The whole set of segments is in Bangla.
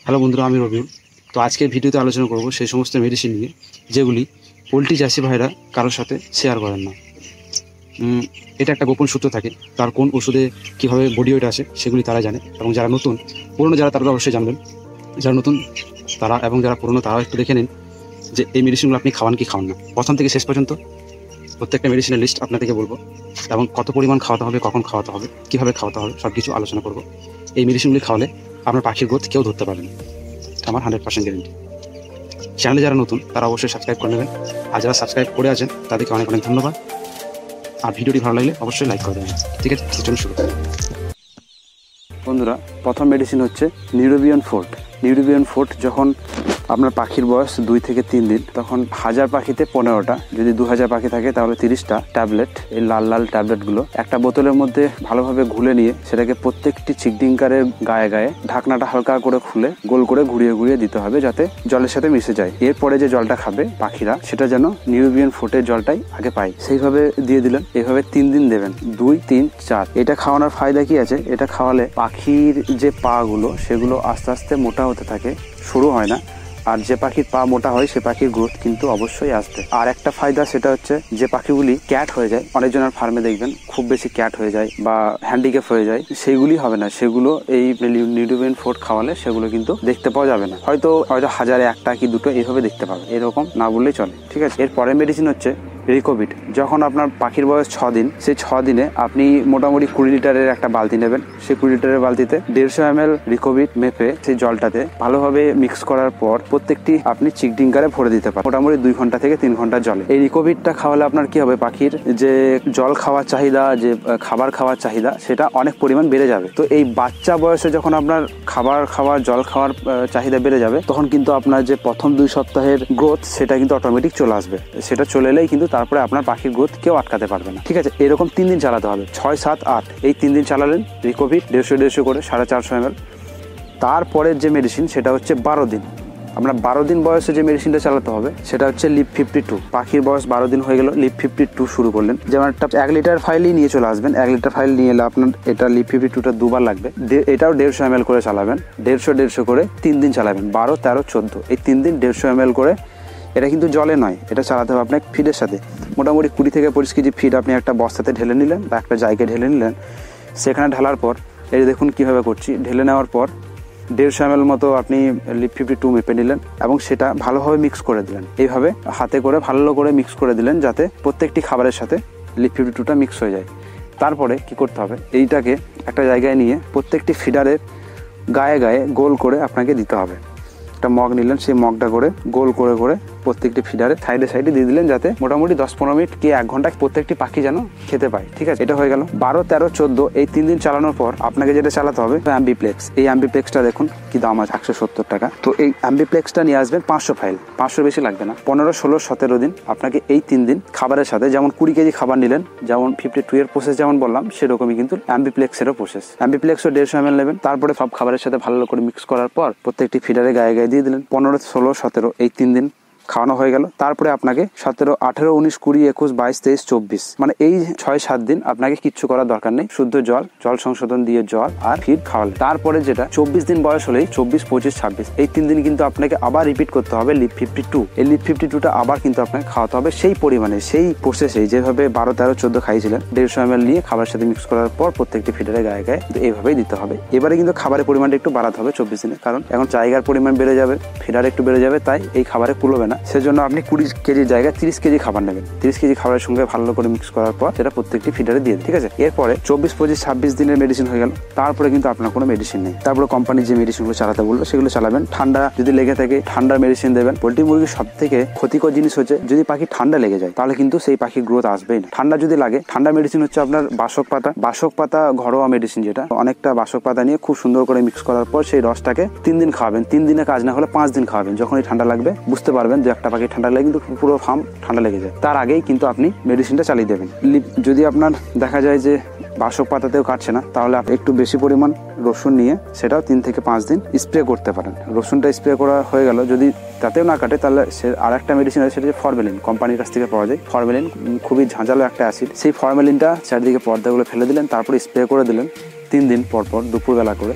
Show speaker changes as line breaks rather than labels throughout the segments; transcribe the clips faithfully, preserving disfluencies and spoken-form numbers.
হ্যালো বন্ধুরা, আমি রবিউল। তো আজকের ভিডিওতে আলোচনা করব সেই সমস্ত মেডিসিন নিয়ে যেগুলি পোলট্রি চাষি ভাইরা কারোর সাথে শেয়ার করেন না। এটা একটা গোপন সূত্র থাকে, তার কোন ওষুধে কীভাবে বডি ওয়েট আসে সেগুলি তারা জানে, এবং যারা নতুন পুরনো যারা তারা অবশ্যই জানবেন, যারা নতুন তারা এবং যারা পুরনো তারাও একটু দেখে নিন যে এই মেডিসিনগুলো আপনি খাওয়ান কি খাওয়ান না। প্রথম থেকে শেষ পর্যন্ত প্রত্যেকটা মেডিসিনের লিস্ট আপনাদেরকে বলবো, এবং কত পরিমাণ খাওয়াতে হবে, কখন খাওয়াতে হবে, কীভাবে খাওয়াতে হবে, সব কিছু আলোচনা করব। এই মেডিসিনগুলি খাওয়ালে আপনার পাখির গ্রোথ কেউ ধরতে পারবে না, আমার হান্ড্রেড পার্সেন্ট গ্যারেন্টি। চ্যানেলে যারা নতুন তারা অবশ্যই সাবস্ক্রাইব করে নেবেন, আর যারা সাবস্ক্রাইব করে আছেন তাদেরকে অনেক অনেক ধন্যবাদ। আর ভিডিওটি ভালো লাগলে অবশ্যই লাইক করে দেবেন। ঠিক আছে, চলুন শুরু করি। বন্ধুরা, প্রথম মেডিসিন হচ্ছে নিউরোবিয়ন ফোর্ট। নিউরোবিয়ন ফোর্ট যখন আপনার পাখির বয়স দুই থেকে তিন দিন, তখন হাজার পাখিতে পনেরোটা, যদি দু হাজার পাখি থাকে তাহলে তিরিশটা ট্যাবলেট, এই লাল লাল ট্যাবলেটগুলো একটা বোতলের মধ্যে ভালোভাবে ঘুলে নিয়ে সেটাকে প্রত্যেকটি চিকডিঙ্কারের গায়ে গায়ে ঢাকনাটা হালকা করে খুলে গোল করে ঘুরিয়ে ঘুরিয়ে দিতে হবে, যাতে জলের সাথে মিশে যায়। এরপরে যে জলটা খাবে পাখিরা, সেটা যেন নিউরোবিয়ন ফোর্টের জলটাই আগে পায়, সেইভাবে দিয়ে দিলেন। এইভাবে তিন দিন দেবেন, দুই তিন চার। এটা খাওয়ানোর ফায়দা কি আছে? এটা খাওয়ালে পাখির যে পা গুলো সেগুলো আস্তে আস্তে মোটা হতে থাকে, শুরু হয় না। আর যে পাখির পা মোটা হয় সে পাখির গ্রোথ কিন্তু অবশ্যই আসবে। আর একটা ফায়দা, সেটা হচ্ছে যে পাখিগুলি ক্যাট হয়ে যায়, অনেকজনের ফার্মে দেখবেন খুব বেশি ক্যাট হয়ে যায় বা হ্যান্ডিক্যাপ হয়ে যায়, সেগুলি হবে না। সেগুলো এই নিউরোবিয়ন ফোর্ট খাওয়ালে সেগুলো কিন্তু দেখতে পাওয়া যাবে না। হয়তো হয়তো হাজারে একটা কি দুটো এইভাবে দেখতে পাবে, এরকম না বললেই চলে। ঠিক আছে, এর পরের মেডিসিন হচ্ছে রিকোভিট। যখন আপনার পাখির বয়স ছ দিন, সেই ছ দিনে আপনি মোটামুটি কুড়ি লিটারের একটা বালতি নেবেন। সেই কুড়ি লিটারের বালতিতে দেড়শো এম এল রিকোভিট মেপে সেই জলটাতে ভালোভাবে মিক্স করার পর প্রত্যেকটি আপনি চিকডিঙ্কারে ভরে দিতে পারেন, মোটামুটি দুই ঘন্টা থেকে তিন ঘন্টা জলে। এই রিকোভিটটা খাওয়ালে আপনার কি হবে, পাখির যে জল খাওয়ার চাহিদা, যে খাবার খাওয়ার চাহিদা, সেটা অনেক পরিমাণ বেড়ে যাবে। তো এই বাচ্চা বয়সে যখন আপনার খাবার খাওয়ার জল খাওয়ার চাহিদা বেড়ে যাবে, তখন কিন্তু আপনার যে প্রথম দুই সপ্তাহের গ্রোথ সেটা কিন্তু অটোমেটিক চলে আসবে। সেটা চলে এলেই কিন্তু তারপরে আপনার পাখির গ্রোথ কেউ আটকাতে পারবে না। ঠিক আছে, এরকম তিন দিন চালাতে হবে, ছয় সাত আট, এই তিন দিন চালালেন রিকোভিট দেড়শো দেড়শো করে, সাড়ে চারশো এম এল। তারপরের যে মেডিসিন সেটা হচ্ছে বারো দিন। আমরা বারো দিন বয়সে যে মেডিসিনটা চালাতে হবে সেটা হচ্ছে লিপ ফিফটি টু। পাখির বয়স বারো দিন হয়ে গেল, লিপ ফিফটি টু শুরু করলেন। যেমন একটা এক লিটার ফাইলই নিয়ে চলে আসবেন, এক লিটার ফাইল নিয়ে এলে আপনার এটা লিপ ফিফটি টুটা দুবার লাগবে। এটাও দেড়শো এম এল করে চালাবেন, দেড়শো দেড়শো করে তিন দিন চালাবেন, বারো তেরো চোদ্দো, এই তিন দিন দেড়শো এম এল করে। এটা কিন্তু জলে নয়, এটা চালাতে হবে আপনার ফিডের সাথে। মোটামুটি কুড়ি থেকে পঁচিশ কেজি ফিড আপনি একটা বস্তাতে ঢেলে নিলেন বা একটা জায়গায় ঢেলে নিলেন। সেখানে ঢালার পর এই দেখুন কীভাবে করছি, ঢেলে নেওয়ার পর দেড়শো এম এল মতো আপনি লিপ ফিফটি টু মেপে নিলেন এবং সেটা ভালোভাবে মিক্স করে দিলেন। এইভাবে হাতে করে ভালো করে মিক্স করে দিলেন, যাতে প্রত্যেকটি খাবারের সাথে লিপ ফিফটি টুটা মিক্স হয়ে যায়। তারপরে কি করতে হবে, এইটাকে একটা জায়গায় নিয়ে প্রত্যেকটি ফিডারের গায়ে গায়ে গোল করে আপনাকে দিতে হবে। একটা মগ নিলেন, সেই মগটা করে গোল করে করে প্রত্যেকটি ফিডারের সাইডে সাইডে দিয়ে দিলেন, যাতে মোটামুটি দশ পনেরো মিনিট কি এক ঘন্টা প্রত্যেকটি পাখি যেন খেতে পায়। ঠিক আছে, এটা হয়ে গেল। বারো তেরো চোদ্দো এই তিন দিন চালানোর পর আপনাকে যেটা চালাতে হবে অ্যাম্বিপ্লেক্স। এই অ্যাম্বিপ্লেক্সটা দেখুন কি দাম আছে, একশো সত্তর টাকা। তো এই অ্যাম্বিপ্লেক্সটা নিয়ে আসবেন পাঁচশো ফাইল, পাঁচশো বেশি লাগবে না। পনেরো ষোলো সতেরো দিন আপনাকে এই তিন দিন খাবারের সাথে, যেমন কুড়ি কেজি খাবার নিলেন, যেমন ফিফটি টু এর প্রসেস যেমন বললাম, সেরকমই কিন্তু অ্যাম্বিপ্লেক্সেরও প্রসেস। অ্যাম্বিপ্লেক্সও দেড়শো এম এল নেবেন। তারপরে সব খাবারের সাথে ভালো করে মিক্স করার পর প্রত্যেকটি ফিডারে গায়ে গায়ে দিয়ে দিলেন। পনেরো ষোলো সতেরো এই তিন দিন খাওয়ানো হয়ে গেল। তারপরে আপনাকে সতেরো আঠেরো উনিশ কুড়ি একুশ বাইশ তেইশ চব্বিশ, মানে এই ছয় সাত দিন আপনাকে কিচ্ছু করার দরকার নেই, শুদ্ধ জল জল সংশোধন দিয়ে জল আর ফিড খাওয়ালে। তারপরে যেটা চব্বিশ দিন বয়স হলেই, চব্বিশ পঁচিশ ছাব্বিশ এই তিন দিন কিন্তু আপনাকে আবার রিপিট করতে হবে লিপ ফিফটি টু। এই লিপ ফিফটি টুটা আবার কিন্তু আপনাকে খাওয়াতে হবে সেই পরিমাণে, সেই প্রসেসে যেভাবে বারো তেরো চোদ্দ খাইছিলেন। দেড়শো এম এল নিয়ে খাবারের সাথে মিক্স করার পর প্রত্যেকটি ফিডারে গায়ে গায়ে এইভাবেই দিতে হবে। এবারে কিন্তু খাবারের পরিমাণটা একটু বাড়াতে হবে চব্বিশ দিনে, কারণ এখন জায়গার পরিমাণ বেড়ে যাবে, ফিডার একটু বেড়ে যাবে, তাই এই খাবারে কুলোবে না। সেজন্য আপনি কুড়ি কেজির জায়গায় তিরিশ কেজি খাবার নেবেন। তিরিশ কেজি খাবারের সঙ্গে ভালো করে মিক্স করার পর সেটা প্রত্যেকটি ফিডারে দিয়ে দিন। ঠিক আছে, এরপরে চব্বিশ পঁচিশ ছাব্বিশ দিনের মেডিসিন হয়ে গেল। তারপরে কিন্তু আপনার কোনো মেডিসিন নেই। তারপরে কোম্পানি যে মেডিসিনগুলো চালাতে বললো সেগুলো চালাবেন। ঠান্ডা যদি লেগে থাকে ঠান্ডার মেডিসিন দেবেন। পোল্ট্রি মুরগির সব থেকে ক্ষতিকর জিনিস হচ্ছে যদি পাখি ঠান্ডা লেগে যায়, তাহলে কিন্তু সেই পাখির গ্রোথ আসবেই না। ঠান্ডা যদি লাগে, ঠান্ডা মেডিসিন হচ্ছে আপনার বাসক পাতা। বাসক পাতা ঘরোয়া মেডিসিন, যেটা অনেকটা বাসক পাতা নিয়ে খুব সুন্দর করে মিক্স করার পর সেই রসটাকে তিন দিন খাওয়াবেন। তিন দিনে কাজ না হলে পাঁচ দিন খাওয়াবেন। যখনই ঠান্ডা লাগবে বুঝতে পারবেন যে একটা পাখি ঠান্ডা লাগে, কিন্তু পুরো ফার্ম ঠান্ডা লেগে যায়, তার আগেই কিন্তু আপনি মেডিসিনটা চালিয়ে দেবেন। যদি আপনার দেখা যায় যে বাসক পাতাতেও কাটছে না, তাহলে আপনি একটু বেশি পরিমাণ রসুন নিয়ে সেটাও তিন থেকে পাঁচ দিন স্প্রে করতে পারেন। রসুনটা স্প্রে করা হয়ে গেল, যদি তাতেও না কাটে তাহলে সে আর একটা মেডিসিন আছে, সেটা হচ্ছে ফরমেলিন। কোম্পানির কাছ থেকে পাওয়া যায় ফরমেলিন, খুবই ঝাঁঝালো একটা অ্যাসিড। সেই ফরমেলিনটা চারিদিকে পর্দাগুলো ফেলে দিলেন, তারপরে স্প্রে করে দিলেন তিন দিন পর পর দুপুরবেলা করে।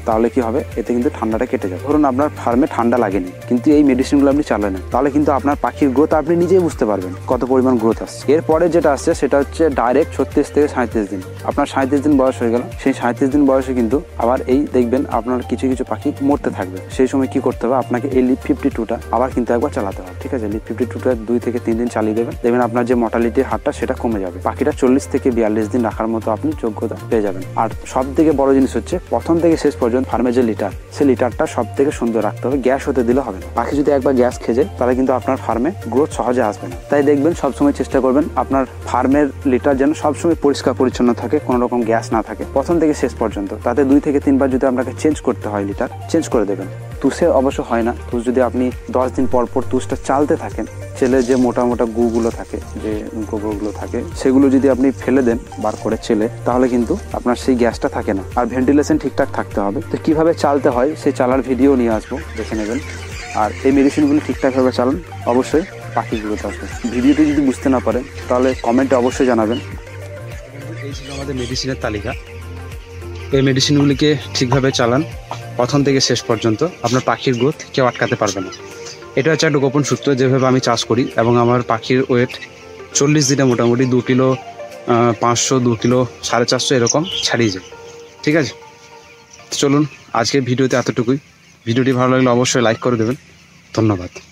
তাহলে কি হবে, এতে কিন্তু ঠান্ডাটা কেটে যাবে। ধরুন আপনার ফার্মে ঠান্ডা লাগেনি, কিন্তু এই মেডিসিনগুলো আপনি চালালেন, তাহলে কিন্তু আপনার পাখির গ্রোথ আপনি নিজেই বুঝতে পারবেন কত পরিমাণ গ্রোথ আসছে। এরপরে যেটা আসছে সেটা হচ্ছে ডাইরেক্ট ছত্রিশ থেকে সাঁত্রিশ দিন। আপনার সাঁত্রিশ দিন বয়স হয়ে গেল, সেই সাঁত্রিশ দিন বয়সে কিন্তু আবার এই দেখবেন আপনার কিছু কিছু পাখি মরতে থাকবে। সেই সময় কি করতে হবে, আপনাকে এই লিপ ফিফটি টুটা আবার কিন্তু একবার চালাতে হবে। ঠিক আছে, লিপ ফিফটি টুটা দুই থেকে তিন দিন চালিয়ে দেবেন, দেখবেন আপনার যে মর্টালিটির হারটা সেটা কমে যাবে। পাখিটা চল্লিশ থেকে বিয়াল্লিশ দিন রাখার মতো আপনি যোগ্যতা পেয়ে যাবেন। আর সব থেকে বড় জিনিস হচ্ছে প্রথম থেকে শেষ পর্যন্ত ফার্মের যে লিটার, সেই লিটারটা সব থেকে সুন্দর রাখতে হবে, গ্যাস হতে দিলে হবে না। পাখি যদি একবার গ্যাস খেয়ে যায় তাহলে কিন্তু আপনার ফার্মে গ্রোথ সহজে আসবে না। তাই দেখবেন সবসময় চেষ্টা করবেন আপনার ফার্মের লিটার যেন সবসময় পরিষ্কার পরিচ্ছন্ন থাকে, কোনো রকম গ্যাস না থাকে প্রথম থেকে শেষ পর্যন্ত। তাতে দুই থেকে তিনবার যদি আপনাকে চেঞ্জ করতে হয় লিটার, চেঞ্জ করে দেবেন। তুষে অবশ্য হয় না, তুষ যদি আপনি দশ দিন পর পর তুষটা চালতে থাকেন, চেলে যে মোটা মোটা গুগুলো থাকে, যে গোবরগুলো থাকে, সেগুলো যদি আপনি ফেলে দেন বার করে চেলে, তাহলে কিন্তু আপনার সেই গ্যাসটা থাকে না। আর ভেন্টিলেশন ঠিকঠাক থাকতে হবে। তো কীভাবে চালতে হয় সেই চালার ভিডিও নিয়ে আসবো, দেখে নেবেন। আর এই মেডিসিনগুলো ঠিকঠাকভাবে চালান, অবশ্যই পাখিগুলো থাকবে। ভিডিওটি যদি বুঝতে না পারেন তাহলে কমেন্টে অবশ্যই জানাবেন।
এই ছিল আমাদের মেডিসিনের তালিকা। এই মেডিসিনগুলিকে ঠিকভাবে চালান প্রথম থেকে শেষ পর্যন্ত, আপনার পাখির গ্রোথ কেউ আটকাতে পারবে না। এটা হচ্ছে একটা গোপন সূত্র, যেভাবে আমি চাষ করি এবং আমার পাখির ওয়েট চল্লিশ দিনে মোটামুটি দু কিলো পাঁচশো দু কিলো সাড়ে চারশো এরকম ছাড়িয়ে যায়। ঠিক আছে, চলুন আজকের ভিডিওতে এতটুকুই। ভিডিওটি ভালো লাগলে অবশ্যই লাইক করে দেবেন। ধন্যবাদ।